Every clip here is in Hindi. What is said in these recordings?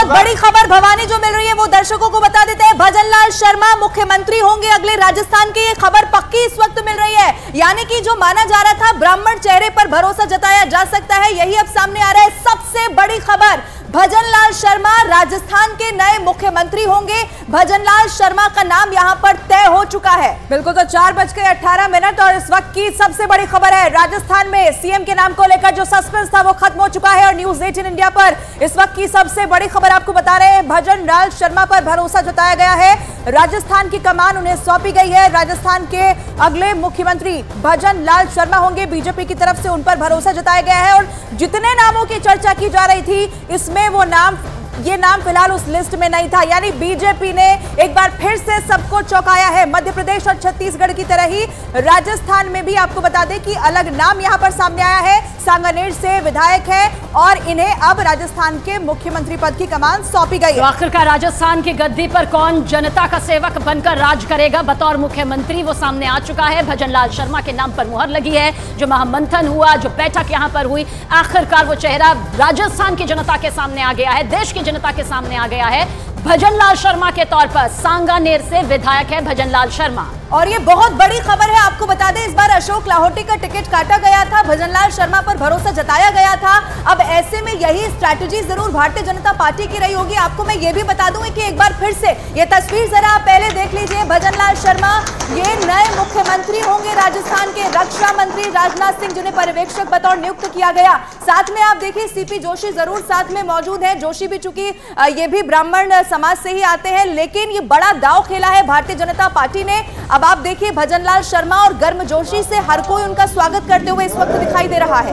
बहुत बड़ी खबर भवानी जो मिल रही है वो दर्शकों को बता देते हैं। भजनलाल शर्मा मुख्यमंत्री होंगे अगले राजस्थान के, ये खबर पक्की इस वक्त मिल रही है। यानी कि जो माना जा रहा था ब्राह्मण चेहरे पर भरोसा जताया जा सकता है, यही अब सामने आ रहा है। सबसे बड़ी खबर, भजनलाल शर्मा राजस्थान के नए मुख्यमंत्री होंगे। भजनलाल शर्मा का नाम यहां पर तय हो चुका है। बिल्कुल, तो 4:18 और इस वक्त की सबसे बड़ी खबर है, राजस्थान में सीएम के नाम को लेकर जो सस्पेंस था वो खत्म हो चुका है। और न्यूज 18 इंडिया पर इस वक्त की सबसे बड़ी खबर आपको बता रहे हैं, भजनलाल शर्मा पर भरोसा जताया गया है। राजस्थान की कमान उन्हें सौंपी गई है। राजस्थान के अगले मुख्यमंत्री भजनलाल शर्मा होंगे। बीजेपी की तरफ से उन पर भरोसा जताया गया है। और जितने नामों की चर्चा की जा रही थी इसमें ये नाम फिलहाल उस लिस्ट में नहीं था। यानी बीजेपी ने एक बार फिर से सबको चौंकाया है। मध्य प्रदेश और छत्तीसगढ़ की तरह ही राजस्थान में भी आपको बता दें कि अलग नाम यहां पर सामने आया है। सांगानेर से विधायक है और इन्हें अब राजस्थान के मुख्यमंत्री पद की कमान सौंपी गई है। तो आखिरकार राजस्थान की गद्दी पर कौन जनता का सेवक बनकर राज करेगा बतौर मुख्यमंत्री, वो सामने आ चुका है। भजनलाल शर्मा के नाम पर मुहर लगी है। जो महामंथन हुआ, जो बैठक यहां पर हुई, आखिरकार वो चेहरा राजस्थान की जनता के सामने आ गया है, देश की जनता के सामने आ गया है। भजनलाल शर्मा के तौर पर सांगानेर से विधायक है भजनलाल शर्मा। और ये बहुत बड़ी खबर है, आपको बता दें इस बार अशोक लाहोटी का टिकट काटा गया था, भजनलाल शर्मा पर भरोसा जताया गया था। अब ऐसे में यही स्ट्रैटेजी जरूर भारतीय जनता पार्टी की रही होगी। आपको मैं ये भी बता दूं कि एक बार फिर से ये तस्वीर जरा आप पहले देख लीजिए। भजनलाल शर्मा ये नए मुख्यमंत्री होंगे राजस्थान के। रक्षा मंत्री राजनाथ सिंह जिन्हें पर्यवेक्षक बतौर नियुक्त किया गया, साथ में आप देखिए सीपी जोशी जरूर साथ में मौजूद है। जोशी भी चूंकि ये भी ब्राह्मण समाज से ही आते हैं, लेकिन ये बड़ा दांव खेला है भारतीय जनता पार्टी ने। अब आप देखिए भजनलाल शर्मा और गर्मजोशी से हर कोई उनका स्वागत करते हुए इस वक्त दिखाई दे रहा है।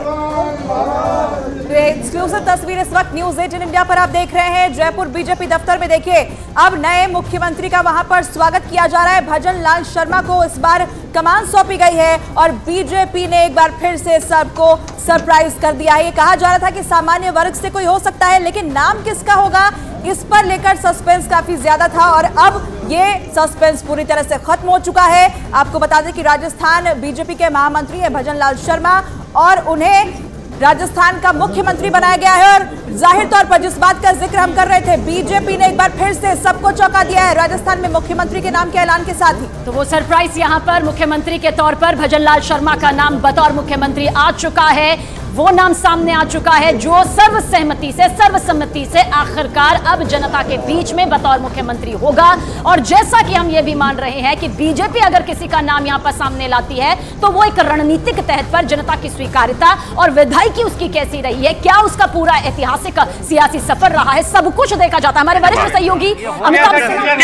तो एक्सक्लूसिव तस्वीर इस वक्त न्यूज 18 इंडिया पर आप देख रहे हैं। जयपुर बीजेपी दफ्तर में देखिए अब नए मुख्यमंत्री का वहां पर स्वागत किया जा रहा है। भजनलाल शर्मा को इस बार कमान सौंपी गई है और बीजेपी ने एक बार फिर से सबको सरप्राइज कर दिया है। ये कहा जा रहा था कि सामान्य वर्ग से कोई हो सकता है, लेकिन नाम किसका होगा इस पर लेकर सस्पेंस काफी ज्यादा था और अब ये सस्पेंस पूरी तरह से खत्म हो चुका है। आपको बता दें कि राजस्थान बीजेपी के महामंत्री हैं भजनलाल शर्मा और उन्हें राजस्थान का मुख्यमंत्री बनाया गया है। और जाहिर तौर पर जिस बात का जिक्र हम कर रहे थे, बीजेपी ने एक बार फिर से सबको चौंका दिया है राजस्थान में मुख्यमंत्री के नाम के ऐलान के साथ ही। तो वो सरप्राइज यहां पर मुख्यमंत्री के तौर पर भजनलाल शर्मा का नाम बतौर मुख्यमंत्री आ चुका है। वो नाम सामने आ चुका है जो सर्वसम्मति से आखिरकार अब जनता के बीच में बतौर मुख्यमंत्री होगा। और जैसा कि हम ये भी मान रहे हैं कि बीजेपी अगर किसी का नाम यहां पर सामने लाती है तो वो एक रणनीतिक तहत पर जनता की स्वीकार्यता और विधायकी उसकी कैसी रही है, क्या उसका पूरा ऐतिहासिक सियासी सफर रहा है, सब कुछ देखा जाता है। हमारे वरिष्ठ सहयोगी अमिताभ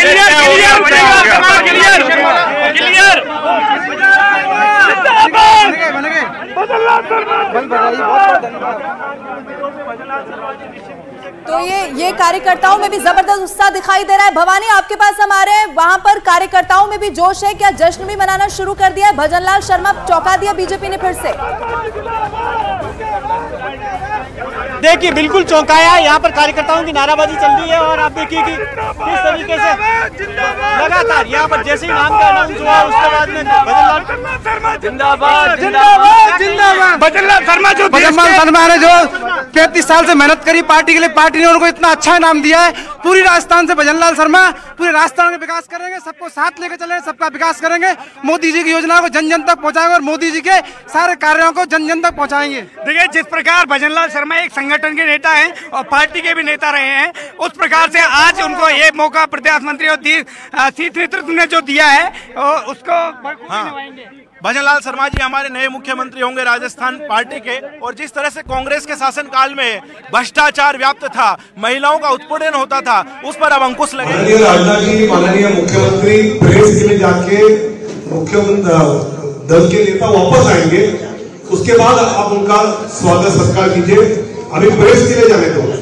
तो ये कार्यकर्ताओं में भी जबरदस्त उत्साह दिखाई दे रहा है। भवानी आपके पास हम आ रहे हैं, वहां पर कार्यकर्ताओं में भी जोश है, क्या जश्न भी मनाना शुरू कर दिया है? भजनलाल शर्मा चौंका दिया बीजेपी ने फिर से। देखिए बिल्कुल चौंकाया, यहाँ पर कार्यकर्ताओं की नाराबाजी चल रही है और आप देखिए कि किस तरीके से लगातार यहाँ पर जैसे ही नाम का अनाउंस हुआ उसके बाद में भजनलाल जिंदाबाद जिंदाबाद जिंदाबाद। भजनलाल शर्मा ने जो 35 साल से मेहनत करी पार्टी के लिए, पार्टी ने उनको इतना अच्छा नाम दिया है। पूरी राजस्थान से भजनलाल शर्मा पूरे राजस्थान का विकास करेंगे, सबको साथ लेकर चलेंगे, सबका विकास करेंगे, मोदी जी की योजना को जन जन तक पहुंचाएंगे और मोदी जी के सारे कार्यों को जन जन तक पहुंचाएंगे। देखिए जिस प्रकार भजनलाल शर्मा एक संगठन के नेता हैं और पार्टी के भी नेता रहे हैं, उस प्रकार से आज उनको ये मौका प्रधानमंत्री और शीर्ष नेतृत्व ने जो दिया है उसको भजनलाल शर्मा जी हमारे नए मुख्यमंत्री होंगे राजस्थान पार्टी के। और जिस तरह से कांग्रेस के शासनकाल में भ्रष्टाचार व्याप्त था, महिलाओं का उत्पीड़न होता था, उस पर अब अंकुश लगेगा। राजनाथ जी माननीय मुख्यमंत्री प्रेस के लिए जाके मुख्यमंत्री दल के नेता वापस आएंगे, उसके बाद आप उनका स्वागत सत्कार कीजिए। अभी प्रेस के लिए जाने दो।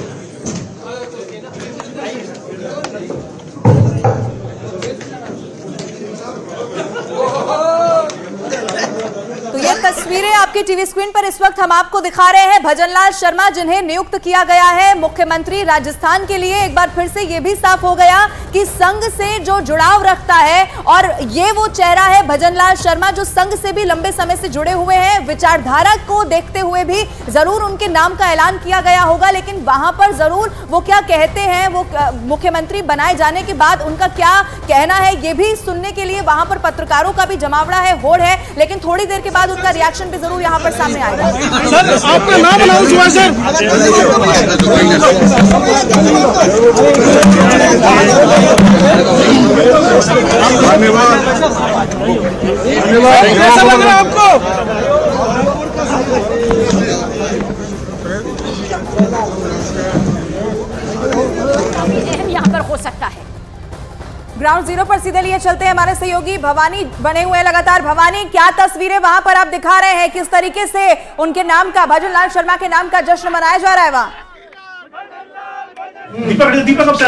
तस्वीरें आप आपकी टीवी स्क्रीन पर इस वक्त हम आपको दिखा रहे हैं भजनलाल शर्मा, जिन्हें नियुक्त किया गया है मुख्यमंत्री राजस्थान के लिए। एक बार फिर से यह भी साफ हो गया कि संघ से जो जुड़ाव रखता है, और ये वो चेहरा है भजनलाल शर्मा जो संघ से भी लंबे समय से जुड़े हुए हैं। विचारधारा को देखते हुए भी जरूर उनके नाम का ऐलान किया गया होगा, लेकिन वहां पर जरूर वो क्या कहते हैं, वो मुख्यमंत्री बनाए जाने के बाद उनका क्या कहना है, ये भी सुनने के लिए वहां पर पत्रकारों का भी जमावड़ा है, होड़ है। लेकिन थोड़ी देर के बाद उनका रिएक्शन भी जरूर यहां पर सामने आएगा। सर, आपका नाम अनाउंस हुआ सर। धन्यवाद। कैसा लग रहा है आपको? यहाँ पर हो सकता है। ग्राउंड जीरो पर सीधे लिए चलते हैं, हमारे सहयोगी भवानी बने हुए लगातार। भवानी, क्या तस्वीरें वहां पर आप दिखा रहे हैं, किस तरीके से उनके नाम का, भजनलाल शर्मा के नाम का जश्न मनाया जा रहा है वहां? दीपक को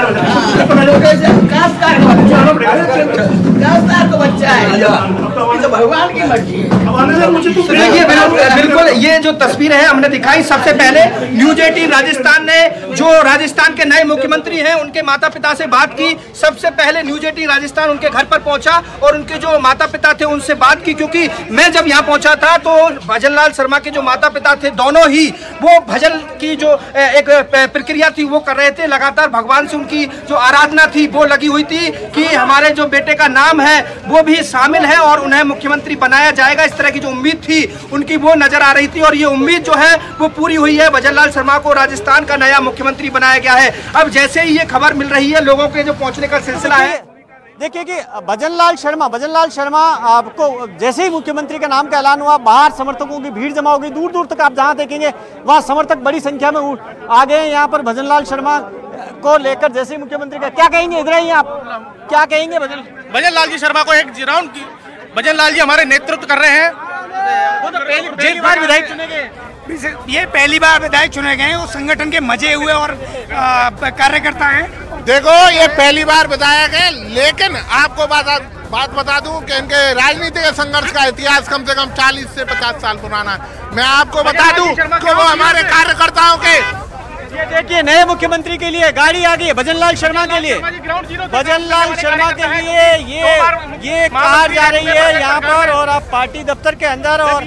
बच्चा है, तो भगवान की मर्जी है। देखिए बिल्कुल ये जो तस्वीर है हमने दिखाई। सबसे पहले न्यूज 18 राजस्थान ने जो राजस्थान के नए मुख्यमंत्री हैं उनके माता पिता से बात की। सबसे पहले न्यूज 18 राजस्थान उनके घर पर पहुंचा और उनके जो माता पिता थे उनसे बात की, क्योंकि मैं जब यहाँ पहुंचा था तो भजनलाल शर्मा के जो माता पिता थे दोनों ही वो भजन की जो एक प्रक्रिया थी वो कर रहे थे। लगातार भगवान से उनकी जो आराधना थी वो लगी हुई थी कि हमारे जो बेटे का नाम है वो भी शामिल है और उन्हें मुख्यमंत्री बनाया जाएगा। इस तरह की जो उम्मीद थी उनकी वो नजर आ रही थी और ये उम्मीद जो है वो पूरी हुई है। भजनलाल शर्मा को राजस्थान का नया मुख्यमंत्री बनाया गया है। अब जैसे ही ये खबर मिल रही है लोगों के जो पहुंचने का सिलसिला है, देखिए कि भजनलाल शर्मा आपको जैसे ही मुख्यमंत्री का नाम का ऐलान हुआ, बाहर समर्थकों की भीड़ जमा हो गई। दूर दूर तक आप जहां देखेंगे वहां समर्थक बड़ी संख्या में आ गए। यहाँ पर भजनलाल शर्मा को लेकर जैसे ही मुख्यमंत्री का, क्या कहेंगे, इधर ही आप क्या कहेंगे? भजनलाल जी शर्मा को एक राउंड, भजनलाल जी हमारे नेतृत्व कर रहे हैं। वो तो पहली बार विधायक चुने गए, ये पहली बार विधायक चुने गए हैं। वो संगठन के मजे हुए और कार्यकर्ता हैं। देखो ये पहली बार विधायक है, लेकिन आपको बात बता दूं कि इनके राजनीतिक संघर्ष का इतिहास कम से कम 40 से 50 साल पुराना है। मैं आपको बता दूं कि वो हमारे कार्यकर्ताओं के, ये देखिए नए मुख्यमंत्री के लिए गाड़ी आ गई है भजनलाल शर्मा के लिए। भजनलाल शर्मा के लिए ये कार जा रही है यहाँ पर, और आप पार्टी दफ्तर के अंदर, और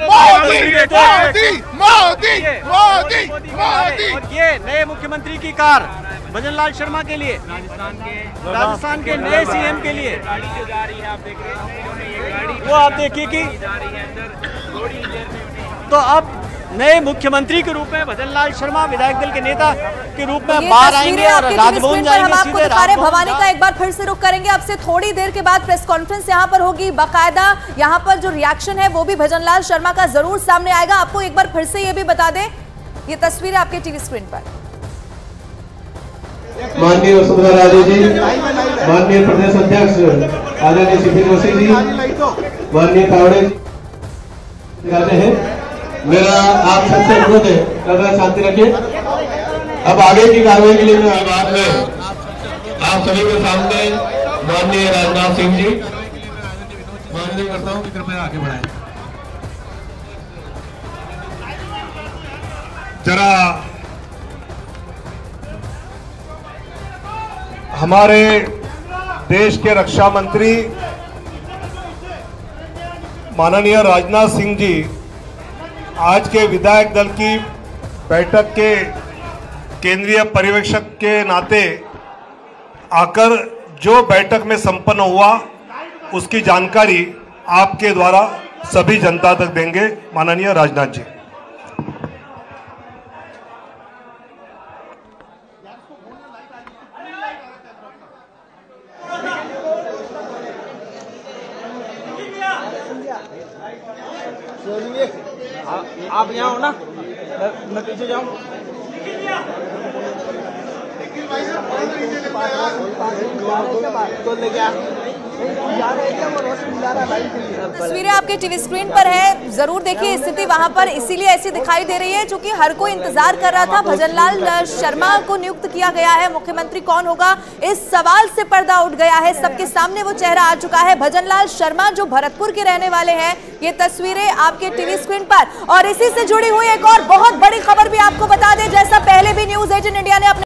मोदी ये नए मुख्यमंत्री की कार भजनलाल शर्मा के लिए, राजस्थान के नए सीएम के लिए। वो आप देखिए कि तो अब नए मुख्यमंत्री के रूप में भजनलाल शर्मा विधायक दल के नेता के रूप में बाहर आएंगे और राजभवन जाएंगे। हम आपको दिखा रहे हैं। भवानी का एक बार फिर से रुख करेंगे। अब से थोड़ी देर के बाद प्रेस कॉन्फ्रेंस यहाँ पर होगी, बाकायदा यहाँ पर जो रिएक्शन है वो भी भजनलाल शर्मा का जरूर सामने आएगा। आपको एक बार फिर से ये भी बता दें, ये तस्वीर आपके टीवी स्क्रीन पर। माननीय वसुंधरा राजे जी, माननीय प्रदेश अध्यक्ष आदरणीय शिशिर जोशी जी, माननीय कावड़े जी हैं। मेरा आप सबसे अनुरोध है, कृपया शांति रखिए। अब आगे की कार्रवाई के लिए मैं बाद में आप सभी के सामने माननीय राजनाथ सिंह जी माननीय करता हूँ कि कृपया आगे बढ़ाएं। जरा हमारे देश के रक्षा मंत्री माननीय राजनाथ सिंह जी आज के विधायक दल की बैठक के केंद्रीय पर्यवेक्षक के नाते आकर जो बैठक में संपन्न हुआ उसकी जानकारी आपके द्वारा सभी जनता तक देंगे। माननीय राजनाथ जी। आप यहाँ हो ना, मैं पीछे जाऊँ। तो लेके आ तस्वीरें आपके टीवी स्क्रीन पर है, जरूर देखिए स्थिति वहां पर इसीलिए ऐसी दिखाई दे रही है क्योंकि हर कोई इंतजार कर रहा था। भजनलाल शर्मा को नियुक्त किया गया है, मुख्यमंत्री कौन होगा इस सवाल से पर्दा उठ गया है, सबके सामने वो चेहरा आ चुका है। भजनलाल शर्मा जो भरतपुर के रहने वाले हैं, ये तस्वीरें आपके टीवी स्क्रीन पर। और इसी से जुड़ी हुई एक और बहुत बड़ी खबर भी आपको बता दें, जैसा पहले भी न्यूज़ 18 इंडिया ने अपने